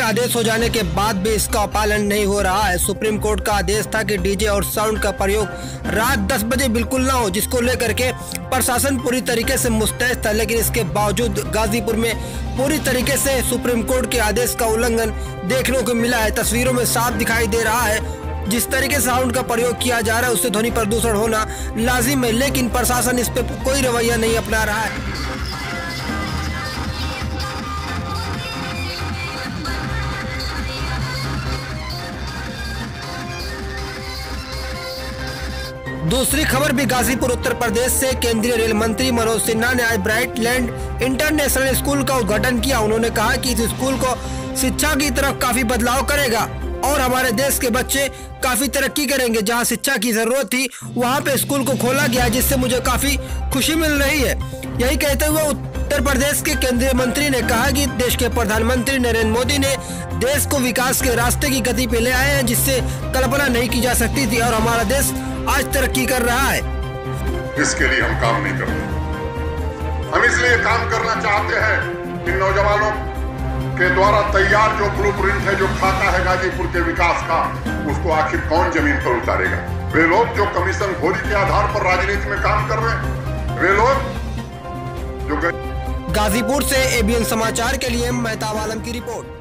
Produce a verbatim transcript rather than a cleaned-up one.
आदेश हो जाने के बाद भी इसका पालन नहीं हो रहा है। सुप्रीम कोर्ट का आदेश था कि डीजे और साउंड का प्रयोग रात दस बजे बिल्कुल ना हो, जिसको लेकर के प्रशासन पूरी तरीके से मुस्तैद था। लेकिन इसके बावजूद गाजीपुर में पूरी तरीके से सुप्रीम कोर्ट के आदेश का उल्लंघन देखने को मिला है। तस्वीरों में साफ दिखाई दे रहा है जिस तरीके से साउंड का प्रयोग किया जा रहा है उससे ध्वनि प्रदूषण होना लाजिम है, लेकिन प्रशासन इस पे कोई रवैया नहीं अपना रहा है। दूसरी खबर भी गाजीपुर उत्तर प्रदेश से। केंद्रीय रेल मंत्री मनोज सिन्हा ने आज ब्राइट लैंड इंटरनेशनल स्कूल का उद्घाटन किया। उन्होंने कहा कि इस स्कूल को शिक्षा की तरफ काफी बदलाव करेगा और हमारे देश के बच्चे काफी तरक्की करेंगे। जहां शिक्षा की जरूरत थी वहां पे स्कूल को खोला गया, जिससे मुझे काफी खुशी मिल रही है। यही कहते हुए उत्तर प्रदेश के केंद्रीय मंत्री ने कहा कि देश के प्रधानमंत्री नरेंद्र मोदी ने देश को विकास के रास्ते की गति पे ले आए हैं, जिससे कल्पना नहीं की जा सकती थी और हमारा देश आज तरक्की कर रहा है। इसके लिए हम काम नहीं करते। हम इसलिए काम करना चाहते हैं कि नौजवानों के द्वारा तैयार जो ब्लूप्रिंट है, जो खाता है गाजीपुर के विकास का, उसको आखिर कौन जमीन पर उतारेगा? वे लोग जो कमीशन खोरी के आधार पर राजनीति में काम कर रहे हैं, वे लोग जो गाजीपुर से एबीएन समाचार के लिए मेहताब आलम की रिपोर्ट।